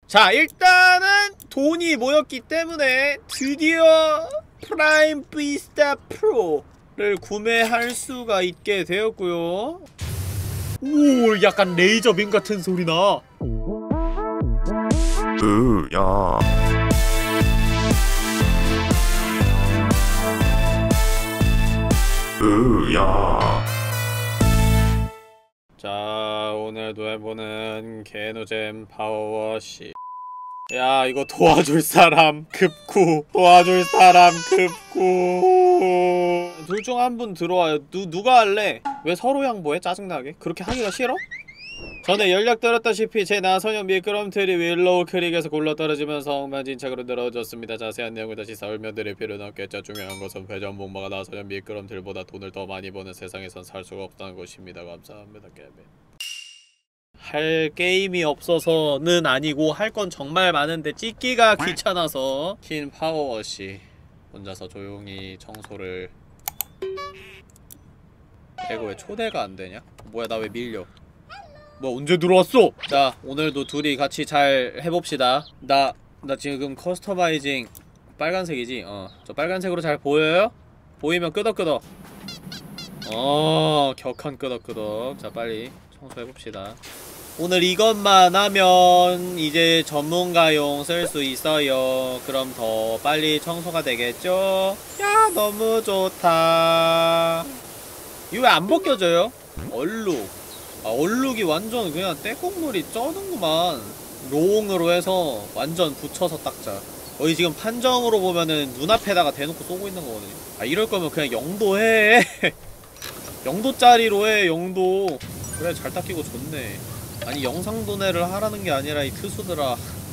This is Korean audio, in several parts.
자, 일단은 돈이 모였기 때문에 드디어 프라임 비스타 프로를 구매할 수가 있게 되었고요. 오, 약간 레이저빔 같은 소리나. 야. 야. 자, 오늘도 해보는 개노잼 파워워시. 야, 이거 도와줄 사람 급구. 도와줄 사람 급구. 둘 중 한 분 들어와요. 누가 할래? 왜 서로 양보해? 짜증나게? 그렇게 하기가 싫어? 전에 연락드렸다시피 제 나선형 미끄럼틀이 윌로우 크릭에서 굴러떨어지면서 엉망진창으로 늘어졌습니다. 자세한 내용을 다시 설명드릴 필요는 없겠죠. 중요한 것은 회전목마가 나선형 미끄럼틀보다 돈을 더 많이 버는 세상에선 살 수가 없다는 것입니다. 감사합니다. 게임. 할 게임이 없어서는 아니고 할 건 정말 많은데 찍기가 귀찮아서 킨 파워워시 혼자서 조용히 청소를. 이거 왜 초대가 안되냐? 뭐야, 나 왜 밀려? 뭐 언제 들어왔어? 자, 오늘도 둘이 같이 잘 해봅시다. 나 지금 커스터마이징 빨간색이지? 저 빨간색으로 잘 보여요? 보이면 끄덕끄덕. 격한 끄덕끄덕. 자, 빨리 청소해봅시다. 오늘 이것만 하면 이제 전문가용 쓸 수 있어요. 그럼 더 빨리 청소가 되겠죠? 야, 너무 좋다. 이거 왜 안 벗겨져요? 얼룩. 얼룩이 완전 그냥 떼국물이 쩌는구만. 롱으로 해서 완전 붙여서 닦자. 거의 지금 판정으로 보면은 눈앞에다가 대놓고 쏘고 있는 거거든요. 이럴 거면 그냥 0도 해. 0도짜리로 해, 0도. 그래, 잘 닦이고 좋네. 아니, 영상 도내를 하라는 게 아니라 이 투수들아.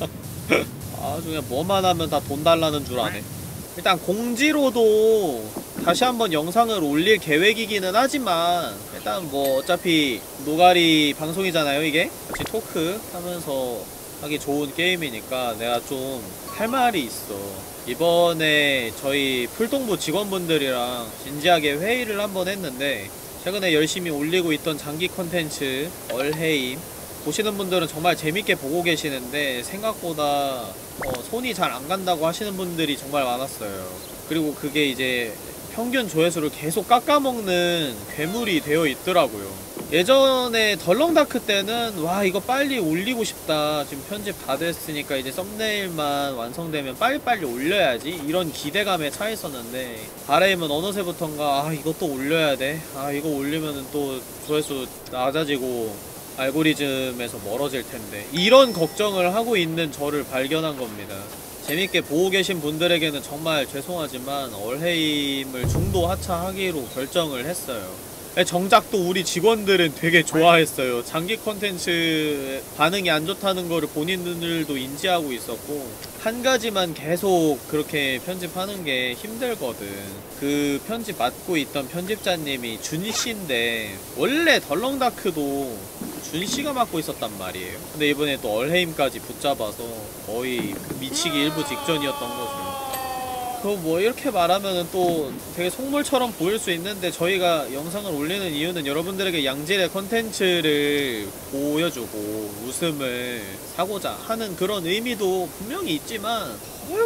아주 그냥 뭐만 하면 다 돈 달라는 줄 아네. 일단 공지로도 다시 한번 영상을 올릴 계획이기는 하지만 일단 뭐 어차피 노가리 방송이잖아요, 이게? 같이 토크 하면서 하기 좋은 게임이니까 내가 좀 할 말이 있어. 이번에 저희 풀동부 직원분들이랑 진지하게 회의를 한번 했는데 최근에 열심히 올리고 있던 장기 컨텐츠 얼헤임 보시는 분들은 정말 재밌게 보고 계시는데 생각보다 손이 잘 안 간다고 하시는 분들이 정말 많았어요. 그리고 그게 이제 평균 조회수를 계속 깎아먹는 괴물이 되어 있더라고요. 예전에 덜렁다크 때는 와, 이거 빨리 올리고 싶다, 지금 편집 다 됐으니까 이제 썸네일만 완성되면 빨리빨리 올려야지, 이런 기대감에 차 있었는데 바레임은 어느새부턴가 이것도 올려야 돼, 이거 올리면은 또 조회수 낮아지고 알고리즘에서 멀어질 텐데, 이런 걱정을 하고 있는 저를 발견한 겁니다. 재밌게 보고 계신 분들에게는 정말 죄송하지만 얼헤임을 중도 하차하기로 결정을 했어요. 정작 또 우리 직원들은 되게 좋아했어요. 장기 컨텐츠 반응이 안 좋다는 거를 본인들도 인지하고 있었고, 한 가지만 계속 그렇게 편집하는 게 힘들거든. 그 편집 맡고 있던 편집자님이 준씨인데 원래 덜렁다크도 준씨가 맡고 있었단 말이에요. 근데 이번에 또 얼헤임까지 붙잡아서 거의 미치기 일부 직전이었던 거죠. 뭐 이렇게 말하면은 또 되게 속물처럼 보일 수 있는데, 저희가 영상을 올리는 이유는 여러분들에게 양질의 컨텐츠를 보여주고 웃음을 사고자 하는 그런 의미도 분명히 있지만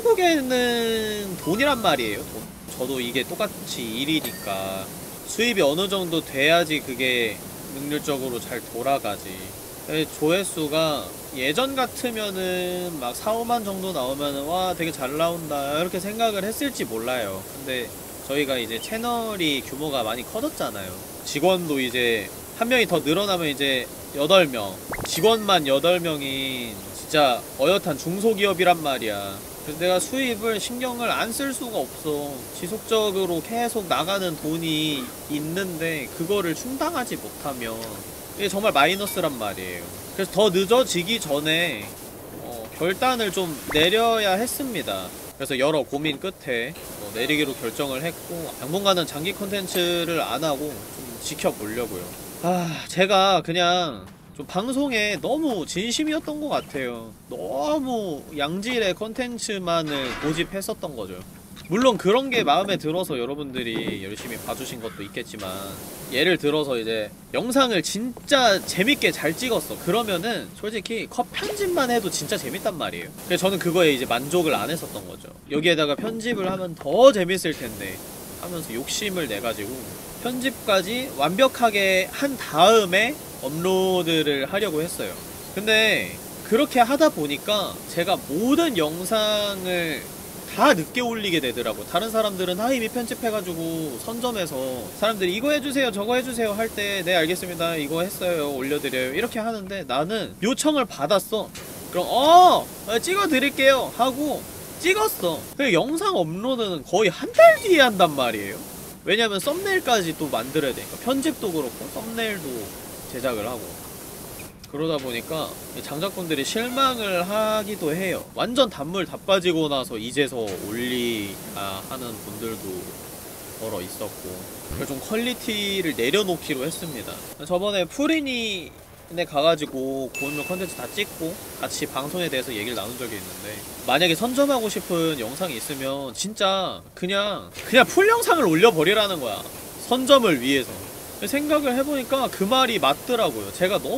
결국에는 돈이란 말이에요. 돈. 저도 이게 똑같이 일이니까 수입이 어느 정도 돼야지 그게 능률적으로 잘 돌아가지. 조회수가 예전 같으면은 막 4, 5만 정도 나오면은 와, 되게 잘 나온다 이렇게 생각을 했을지 몰라요. 근데 저희가 이제 채널이 규모가 많이 커졌잖아요. 직원도 이제 한 명이 더 늘어나면 이제 8명, 직원만 8명인 진짜 어엿한 중소기업이란 말이야. 그래서 내가 수입을 신경을 안 쓸 수가 없어. 지속적으로 계속 나가는 돈이 있는데 그거를 충당하지 못하면 이게 정말 마이너스란 말이에요. 그래서 더 늦어지기 전에 결단을 좀 내려야 했습니다. 그래서 여러 고민 끝에 내리기로 결정을 했고, 당분간은 장기 컨텐츠를 안하고 좀 지켜보려고요. 제가 그냥 좀 방송에 너무 진심이었던 것 같아요. 너무 양질의 컨텐츠만을 고집했었던 거죠. 물론 그런 게 마음에 들어서 여러분들이 열심히 봐주신 것도 있겠지만, 예를 들어서 이제 영상을 진짜 재밌게 잘 찍었어. 그러면은 솔직히 컷 편집만 해도 진짜 재밌단 말이에요. 그래서 저는 그거에 이제 만족을 안 했었던 거죠. 여기에다가 편집을 하면 더 재밌을 텐데 하면서 욕심을 내가지고 편집까지 완벽하게 한 다음에 업로드를 하려고 했어요. 근데 그렇게 하다 보니까 제가 모든 영상을 다 늦게 올리게 되더라고. 다른 사람들은 이미 편집해가지고 선점해서 사람들이 이거 해주세요 저거 해주세요 할 때 네 알겠습니다 이거 했어요 올려드려요 이렇게 하는데, 나는 요청을 받았어. 그럼 찍어드릴게요 하고 찍었어. 그 영상 업로드는 거의 한 달 뒤에 한단 말이에요. 왜냐면 썸네일까지 또 만들어야 되니까, 편집도 그렇고 썸네일도 제작을 하고. 그러다 보니까 장작분들이 실망을 하기도 해요. 완전 단물 다 빠지고 나서 이제서 올리야 하는 분들도 더러 있었고, 그래서 좀 퀄리티를 내려놓기로 했습니다. 저번에 푸리니에 가가지고 고인물 컨텐츠 다 찍고 같이 방송에 대해서 얘기를 나눈 적이 있는데, 만약에 선점하고 싶은 영상이 있으면 진짜 그냥 풀 영상을 올려버리라는 거야. 선점을 위해서. 생각을 해보니까 그 말이 맞더라고요.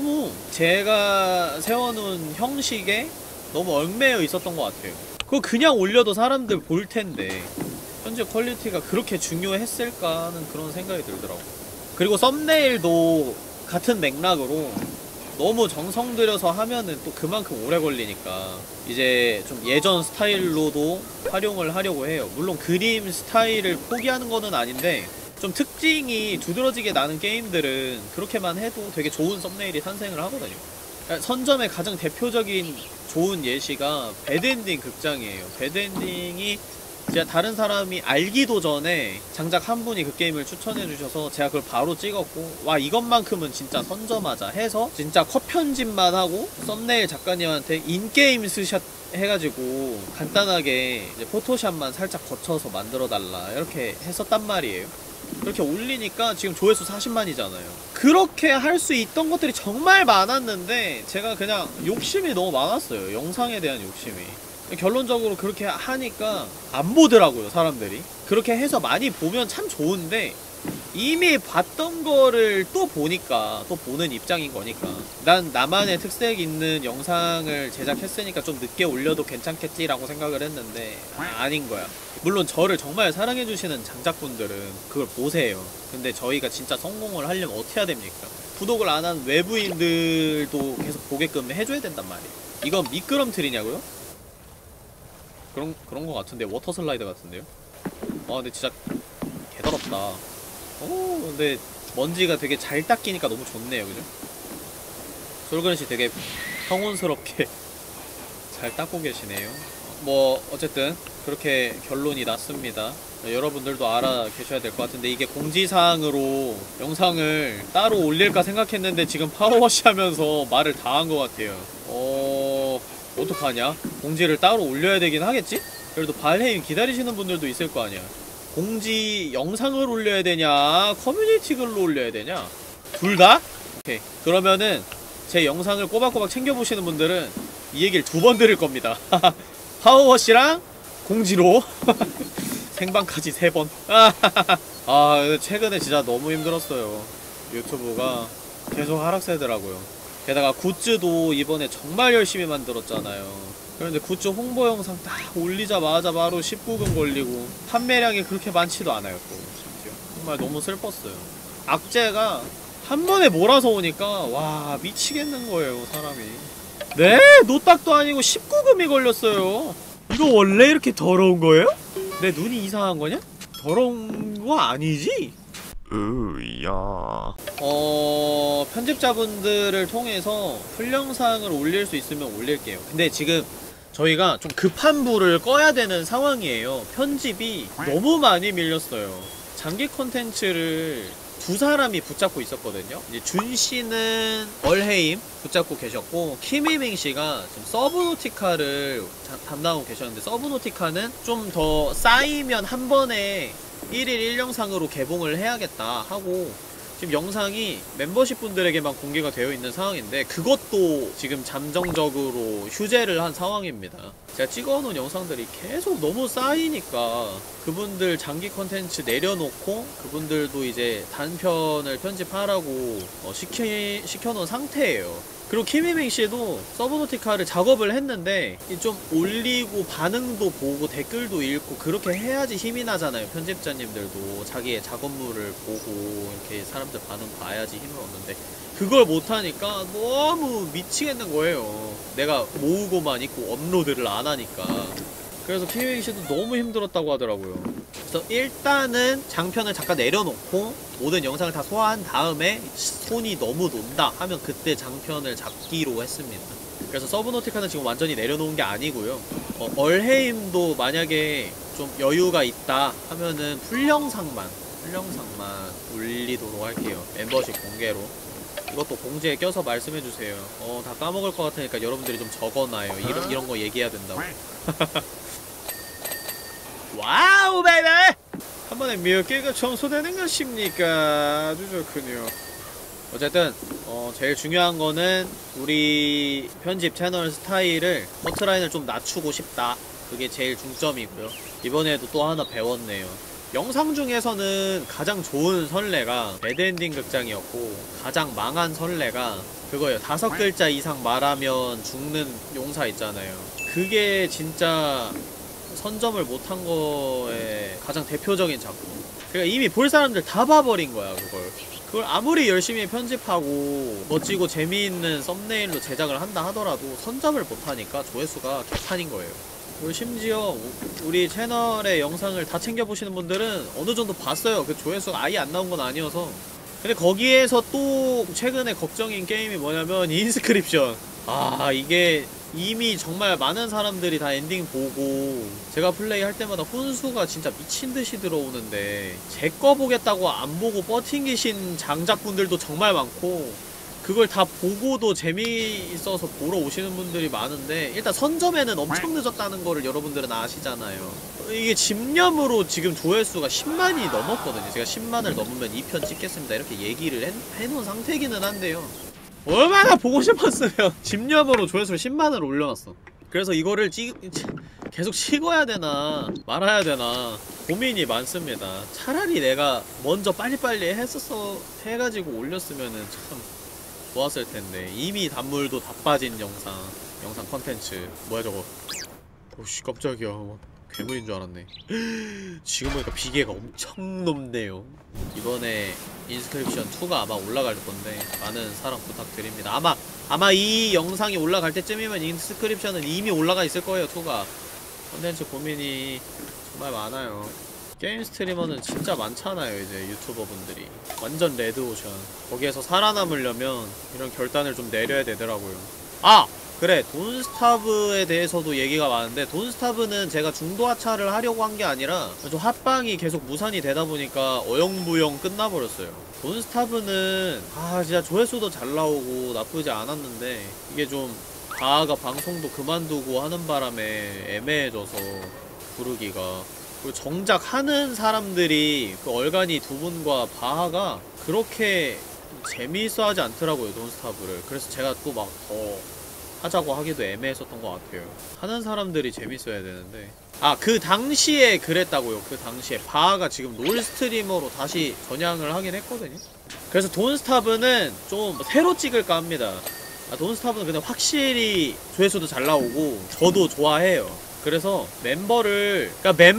제가 세워놓은 형식에 너무 얽매여 있었던 것 같아요. 그거 그냥 올려도 사람들 볼 텐데 현재 퀄리티가 그렇게 중요했을까 하는 그런 생각이 들더라고요. 그리고 썸네일도 같은 맥락으로 너무 정성 들여서 하면은 또 그만큼 오래 걸리니까 이제 좀 예전 스타일로도 활용을 하려고 해요. 물론 그림 스타일을 포기하는 거는 아닌데, 좀 특징이 두드러지게 나는 게임들은 그렇게만 해도 되게 좋은 썸네일이 탄생을 하거든요. 선점의 가장 대표적인 좋은 예시가 배드엔딩 극장이에요. 배드엔딩이 제가 다른 사람이 알기도 전에 장작 한 분이 그 게임을 추천해주셔서 제가 그걸 바로 찍었고, 와 이것만큼은 진짜 선점하자 해서 진짜 컷 편집만 하고 썸네일 작가님한테 인게임 스샷 해가지고 간단하게 이제 포토샵만 살짝 거쳐서 만들어달라 이렇게 했었단 말이에요. 그렇게 올리니까 지금 조회수 40만이잖아요. 그렇게 할 수 있던 것들이 정말 많았는데 제가 그냥 욕심이 너무 많았어요. 영상에 대한 욕심이. 결론적으로 그렇게 하니까 안 보더라고요, 사람들이. 그렇게 해서 많이 보면 참 좋은데 이미 봤던 거를 또 보니까, 또 보는 입장인 거니까, 난 나만의 특색 있는 영상을 제작했으니까 좀 늦게 올려도 괜찮겠지라고 생각을 했는데 아닌 거야. 물론 저를 정말 사랑해주시는 장작분들은 그걸 보세요. 근데 저희가 진짜 성공을 하려면 어떻게 해야 됩니까? 구독을 안 한 외부인들도 계속 보게끔 해줘야 된단 말이에요. 이건 미끄럼틀이냐고요? 그런 거 같은데, 워터 슬라이드 같은데요? 근데 진짜 개더럽다. 근데 먼지가 되게 잘 닦이니까 너무 좋네요, 그죠? 솔근씨 되게 평온스럽게 잘 닦고 계시네요. 뭐 어쨌든 그렇게 결론이 났습니다. 여러분들도 알아 계셔야 될 것 같은데, 이게 공지사항으로 영상을 따로 올릴까 생각했는데 지금 파워워시 하면서 말을 다 한 것 같아요. 어떡하냐? 공지를 따로 올려야 되긴 하겠지? 그래도 발해임 기다리시는 분들도 있을 거 아니야. 공지 영상을 올려야 되냐, 커뮤니티 글로 올려야 되냐? 둘 다? 오케이. 그러면은 제 영상을 꼬박꼬박 챙겨보시는 분들은 이 얘기를 2번 들을 겁니다. 파워워시랑 공지로 생방까지 3번. 최근에 진짜 너무 힘들었어요. 유튜브가 계속 하락세더라고요. 게다가 굿즈도 이번에 정말 열심히 만들었잖아요. 그런데 굿즈 홍보 영상 딱 올리자마자 바로 19금 걸리고 판매량이 그렇게 많지도 않아요. 또 심지어 정말 너무 슬펐어요. 악재가 한 번에 몰아서 오니까 와 미치겠는 거예요, 사람이. 네? 노딱도 아니고 19금이 걸렸어요. 이거 원래 이렇게 더러운 거예요? 내 눈이 이상한 거냐? 더러운 거 아니지? 으야. 편집자분들을 통해서 풀영상을 올릴 수 있으면 올릴게요. 근데 지금 저희가 좀 급한 불을 꺼야 되는 상황이에요. 편집이 너무 많이 밀렸어요. 장기 콘텐츠를 2사람이 붙잡고 있었거든요. 이제 준씨는 얼해임 붙잡고 계셨고, 키미밍씨가 지금 서브노티카를 담당하고 계셨는데, 서브노티카는 좀 더 쌓이면 한 번에 1일 1영상으로 개봉을 해야겠다 하고 지금 영상이 멤버십 분들에게만 공개가 되어 있는 상황인데 그것도 지금 잠정적으로 휴재를 한 상황입니다. 제가 찍어놓은 영상들이 계속 너무 쌓이니까 그분들 장기 컨텐츠 내려놓고 그분들도 이제 단편을 편집하라고 시켜놓은 상태예요. 그리고 키미맹씨도 서브노티카를 작업을 했는데 좀 올리고 반응도 보고 댓글도 읽고 그렇게 해야지 힘이 나잖아요. 편집자님들도 자기의 작업물을 보고 이렇게 사람들 반응 봐야지 힘을 얻는데 그걸 못하니까 너무 미치겠는 거예요. 내가 모으고만 있고 업로드를 안 하니까. 그래서 키미맹씨도 너무 힘들었다고 하더라고요. 그래서 일단은 장편을 잠깐 내려놓고 모든 영상을 다 소화한 다음에 손이 너무 논다 하면 그때 장편을 잡기로 했습니다. 그래서 서브노티카는 지금 완전히 내려놓은 게 아니고요. 얼헤임도 만약에 좀 여유가 있다 하면은 풀영상만 올리도록 할게요. 멤버십 공개로. 이것도 공지에 껴서 말씀해주세요. 다 까먹을 것 같으니까 여러분들이 좀 적어놔요. 이런 거 얘기해야 된다고. 와우 베이베! 한 번에 몇 개가 청소되는 것입니까? 아주 좋군요. 어쨌든 제일 중요한 거는 우리 편집 채널 스타일을 커트라인을 좀 낮추고 싶다. 그게 제일 중점이고요. 이번에도 또 하나 배웠네요. 영상 중에서는 가장 좋은 선례가 배드엔딩 극장이었고 가장 망한 선례가 그거예요. 5글자 이상 말하면 죽는 용사 있잖아요. 그게 진짜 선점을 못한 거에 가장 대표적인 작품. 그러니까 이미 볼 사람들 다 봐버린 거야 그걸 아무리 열심히 편집하고 멋지고 재미있는 썸네일로 제작을 한다 하더라도 선점을 못하니까 조회수가 개판인 거예요. 그리고 심지어 우리 채널의 영상을 다 챙겨보시는 분들은 어느정도 봤어요. 그 조회수가 아예 안 나온 건 아니어서. 근데 거기에서 또 최근에 걱정인 게임이 뭐냐면 인스크립션. 이게 이미 정말 많은 사람들이 다 엔딩 보고 제가 플레이 할 때마다 혼수가 진짜 미친듯이 들어오는데 제 거 보겠다고 안 보고 버팅기신 장작분들도 정말 많고 그걸 다 보고도 재미있어서 보러 오시는 분들이 많은데 일단 선점에는 엄청 늦었다는 거를 여러분들은 아시잖아요. 이게 집념으로 지금 조회수가 10만이 넘었거든요. 제가 10만을 넘으면 2편 찍겠습니다 이렇게 얘기를 해놓은 상태이기는 한데요. 얼마나 보고 싶었으면 집념으로 조회수를 10만을 올려놨어. 그래서 이거를 계속 찍어야 되나 말아야 되나 고민이 많습니다. 차라리 내가 먼저 빨리빨리 해가지고 올렸으면은 참 좋았을 텐데. 이미 단물도 다 빠진 영상 컨텐츠. 뭐야 저거. 오씨 깜짝이야. 괴물인 줄 알았네. 지금 보니까 비계가 엄청 높네요. 이번에 인스크립션 2가 아마 올라갈 건데 많은 사랑 부탁드립니다. 아마 이 영상이 올라갈 때쯤이면 인스크립션은 이미 올라가 있을 거예요. 2가. 컨텐츠 고민이 정말 많아요. 게임 스트리머는 진짜 많잖아요. 이제 유튜버 분들이 완전 레드오션. 거기에서 살아남으려면 이런 결단을 좀 내려야 되더라고요. 그래, 돈스타브에 대해서도 얘기가 많은데 돈스타브는 제가 중도 하차를 하려고 한 게 아니라 좀 합방이 계속 무산이 되다 보니까 어영부영 끝나버렸어요. 돈스타브는 진짜 조회수도 잘 나오고 나쁘지 않았는데 이게 좀 바하가 방송도 그만두고 하는 바람에 애매해져서 부르기가. 그리고 정작 하는 사람들이 그 얼간이 두 분과 바하가 그렇게 재미있어 하지 않더라고요, 돈스타브를. 그래서 제가 또 막 더 하자고 하기도 애매했었던 것 같아요. 하는 사람들이 재밌어야 되는데. 그 당시에 그랬다고요. 그 당시에 바하가 지금 롤 스트리머로 다시 전향을 하긴 했거든요. 그래서 돈스타브는 좀 새로 찍을까 합니다. 돈스타브는 근데 확실히 조회수도 잘 나오고 저도 좋아해요. 그래서 멤버를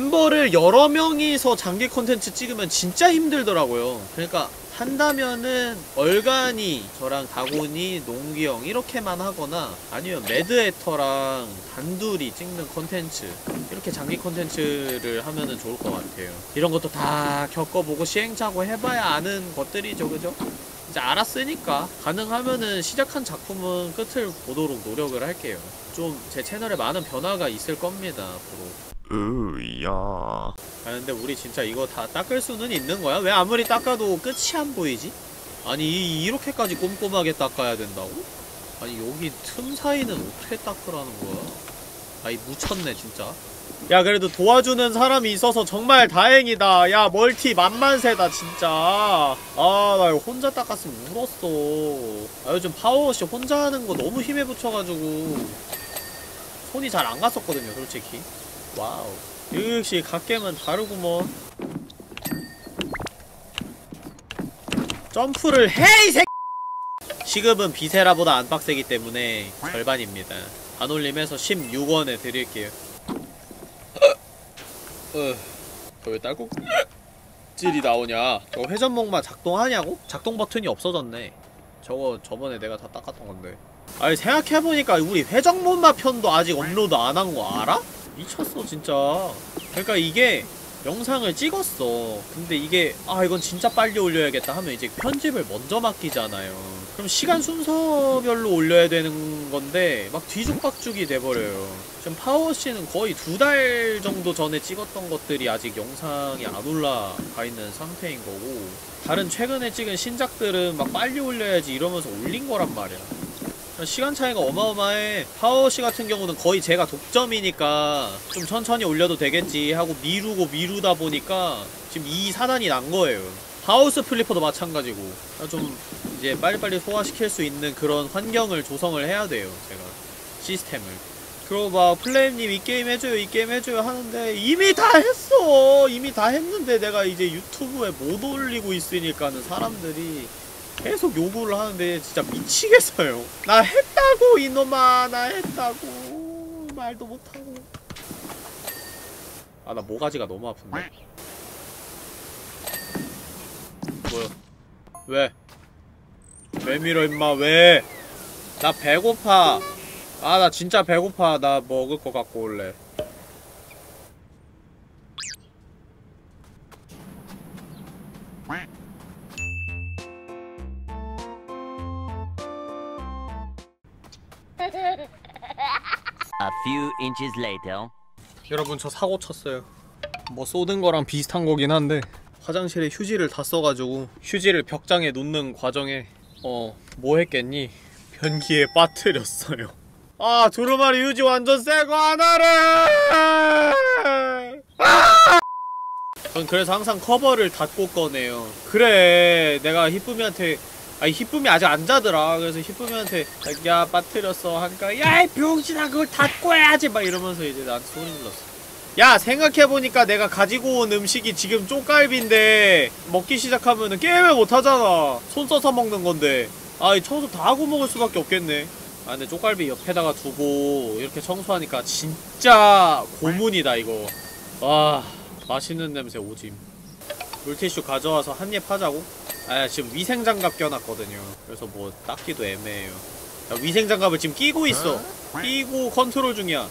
여러 명이서 장기 콘텐츠 찍으면 진짜 힘들더라고요. 그러니까 한다면은 얼간이 저랑 다곤이 농기형 이렇게만 하거나 아니면 매드에터랑 단둘이 찍는 콘텐츠 이렇게 장기 콘텐츠를 하면은 좋을 것 같아요. 이런 것도 다 겪어보고 시행착오 해봐야 아는 것들이죠, 그죠? 이제 알았으니까 가능하면은 시작한 작품은 끝을 보도록 노력을 할게요. 좀 제 채널에 많은 변화가 있을 겁니다, 앞으로. 으야. 근데 우리 진짜 이거 다 닦을 수는 있는 거야? 왜 아무리 닦아도 끝이 안 보이지? 아니 이렇게까지 꼼꼼하게 닦아야 된다고? 아니 여기 틈 사이는 어떻게 닦으라는 거야? 아이 묻혔네 진짜. 야 그래도 도와주는 사람이 있어서 정말 다행이다. 야 멀티 만만세다 진짜. 아 나 이거 혼자 닦았으면 울었어. 아 요즘 파워워시 혼자 하는 거 너무 힘에 붙여가지고 손이 잘 안 갔었거든요 솔직히. 와우 역시 갓겜은 다르구먼. 점프를 해 이 새끼. 시급은 비세라보다 안 빡세기 때문에 절반입니다. 반올림해서 16원에 드릴게요. 왜 딸꾹질이 나오냐? 저거 회전목마 작동하냐고? 작동 버튼이 없어졌네. 저거 저번에 내가 다 닦았던 건데. 아니 생각해보니까 우리 회전목마 편도 아직 업로드 안 한 거 알아? 미쳤어 진짜. 그러니까 이게 영상을 찍었어. 근데 이게 아 이건 진짜 빨리 올려야겠다 하면 이제 편집을 먼저 맡기잖아요. 그럼 시간 순서별로 올려야 되는 건데 막 뒤죽박죽이 돼버려요. 지금 파워씨는 거의 2달 정도 전에 찍었던 것들이 아직 영상이 안 올라가 있는 상태인 거고, 다른 최근에 찍은 신작들은 막 빨리 올려야지 이러면서 올린 거란 말이야. 시간 차이가 어마어마해. 파워씨 같은 경우는 거의 제가 독점이니까 좀 천천히 올려도 되겠지 하고 미루다 보니까 지금 이 사단이 난 거예요. 하우스 플리퍼도 마찬가지고. 좀 이제 빨리빨리 소화시킬 수 있는 그런 환경을 조성을 해야 돼요 제가. 시스템을. 그리고 막 플레임님 이 게임 해줘요 이 게임 해줘요 하는데 이미 다 했어. 이미 다 했는데 내가 이제 유튜브에 못 올리고 있으니까는 사람들이 계속 요구를 하는데 진짜 미치겠어요. 나 했다고 이놈아 나 했다고 말도 못하고. 아 나 모가지가 너무 아픈데. 뭐야 왜? 왜 밀어 임마 왜? 나 배고파. 아 나 진짜 배고파. 나 먹을 거 갖고 올래. A few inches later. 여러분 저 사고 쳤어요. 뭐 쏟은 거랑 비슷한 거긴 한데 화장실에 휴지를 다 써가지고 휴지를 벽장에 놓는 과정에 뭐 했겠니? 변기에 빠뜨렸어요. 아 두루마리 휴지 완전 새거 하나를! 아! 전 그래서 항상 커버를 닫고 꺼내요. 그래 내가 히쁨이한테 아니 히쁨이 아직 안 자더라. 그래서 히쁨이한테 야 빠뜨렸어 하니까 야이 병신아 그걸 닫고 해야지 막 이러면서 이제 나한테 소리 질렀어. 야 생각해보니까 내가 가지고 온 음식이 지금 쪽갈비인데 먹기 시작하면은 게임을 못하잖아. 손 써서 먹는 건데 아 이 청소 다 하고 먹을 수밖에 없겠네. 아 근데 쪽갈비 옆에다가 두고 이렇게 청소하니까 진짜 고문이다 이거. 와 맛있는 냄새 오짐. 물티슈 가져와서 한 입 하자고? 아 지금 위생장갑 껴놨거든요. 그래서 뭐 닦기도 애매해요. 야, 위생장갑을 지금 끼고 있어. 끼고 컨트롤 중이야.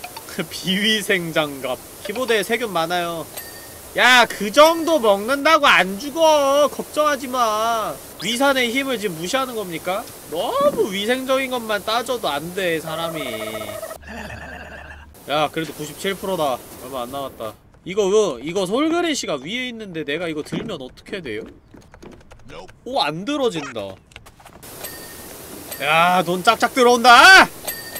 비위생장갑. 키보드에 세균 많아요. 야 그 정도 먹는다고 안 죽어. 걱정하지마. 위산의 힘을 지금 무시하는 겁니까? 너무 위생적인 것만 따져도 안 돼 사람이. 야 그래도 97%다 얼마 안 남았다. 이거 솔그레시가 위에 있는데 내가 이거 들면 어떻게 돼요? 오 안 들어진다. 야 돈 짝짝 들어온다.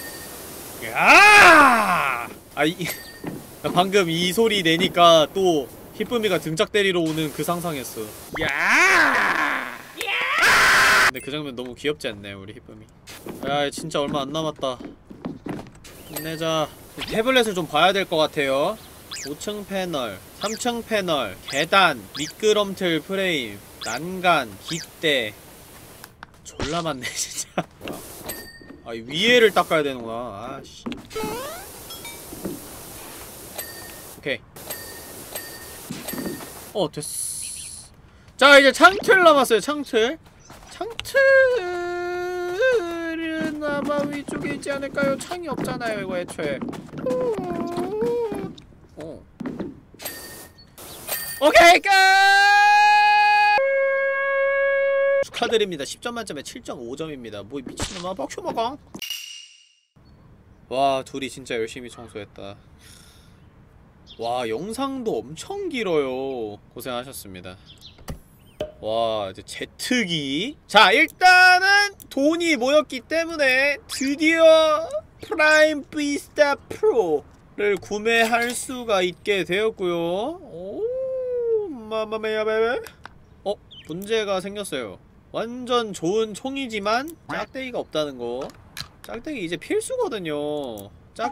야! 방금 이 소리 내니까 또 히쁨이가 등짝 때리러 오는 그 상상했어. 야! 근데 그 장면 너무 귀엽지 않나요, 우리 히쁨이? 야, 진짜 얼마 안 남았다. 힘내자. 태블릿을 좀 봐야 될 것 같아요. 5층 패널, 3층 패널, 계단, 미끄럼틀 프레임, 난간, 깃대. 졸라 많네, 진짜. 뭐야. 아, 이 위에를 닦아야 되는구나. 아씨. 오케이. 됐어. 자, 이제 창틀 남았어요, 창틀. 창틀은 아마 위쪽에 있지 않을까요? 창이 없잖아요, 이거 애초에. 오케이, 끝! 축하드립니다. 10점 만점에 7.5점입니다. 뭐 미친놈아 뻑쇼 먹어. 와 둘이 진짜 열심히 청소했다. 와 영상도 엄청 길어요. 고생하셨습니다. 와 이제 제트기. 자 일단은 돈이 모였기 때문에 드디어 프라임 비스타 프로를 구매할 수가 있게 되었고요. 오, 마마메야 베베. 문제가 생겼어요. 완전 좋은 총이지만 짝대기가 없다는 거. 짝대기 이제 필수거든요.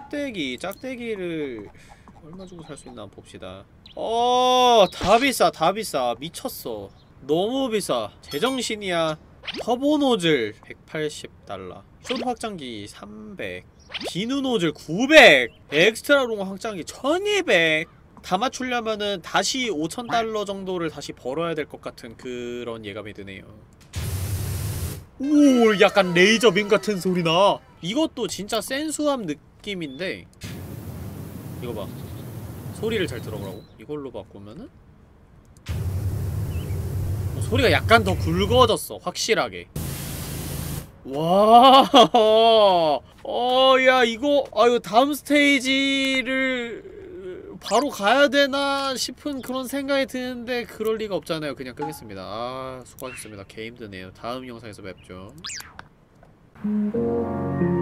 짝대기를 얼마 주고 살 수 있나 한번 봅시다. 다 비싸, 다 비싸. 미쳤어. 너무 비싸. 제정신이야. 터보 노즐 180달러, 숏 확장기 300, 비누 노즐 900, 엑스트라 롱 확장기 1200. 다 맞추려면은 다시 5000달러 정도를 다시 벌어야 될 것 같은 그런 예감이 드네요. 오, 약간 레이저 빔 같은 소리나. 이것도 진짜 센수함 느낌인데, 이거 봐. 소리를 잘 들어보라고. 이걸로 바꾸면은 소리가 약간 더 굵어졌어, 확실하게. 와, 야, 이거 다음 스테이지를 바로 가야 되나 싶은 그런 생각이 드는데, 그럴 리가 없잖아요. 그냥 끄겠습니다. 수고하셨습니다. 개 힘드네요. 다음 영상에서 뵙죠.